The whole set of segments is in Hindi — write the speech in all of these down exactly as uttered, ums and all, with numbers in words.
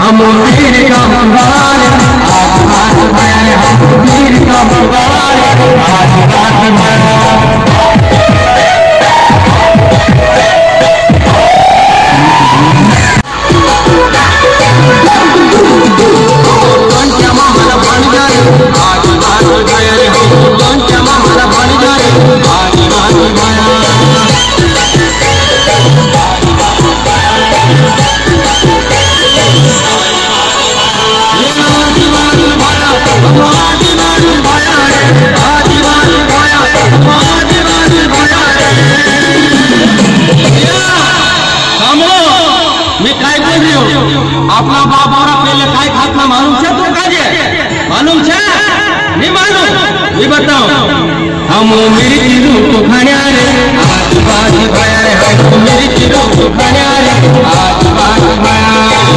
हम वीर का पुकार आज हाथ भया हम वीर का पुकार आज हाथ भया अपना बाप और पहले काय खातना मालूम है तो काजे मालूम है नहीं मालूम ये बताओ हम मेरी चीजों को खाने रे आज बात भया रे हम मेरी चीजों को खाने रे आज बात भया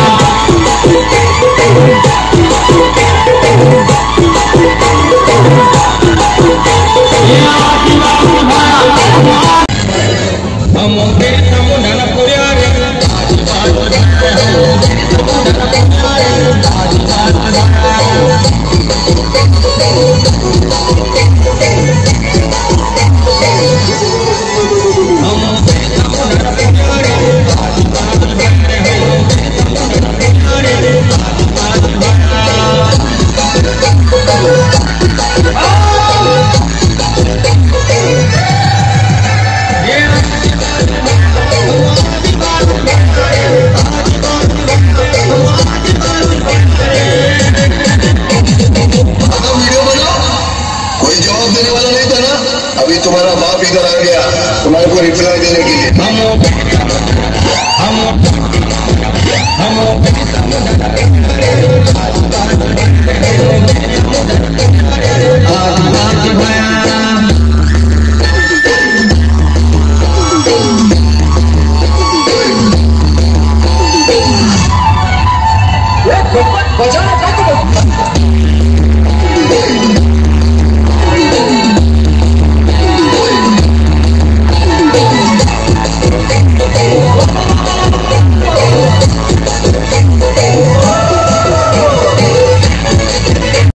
ये आज बात भया हम मेरे समुदाय ना पूरे रे आज बात भया तुम्हारा बाप इधर आ गया तुम्हारे को रिप्लाई देने के लिए हम हम हम बचाओ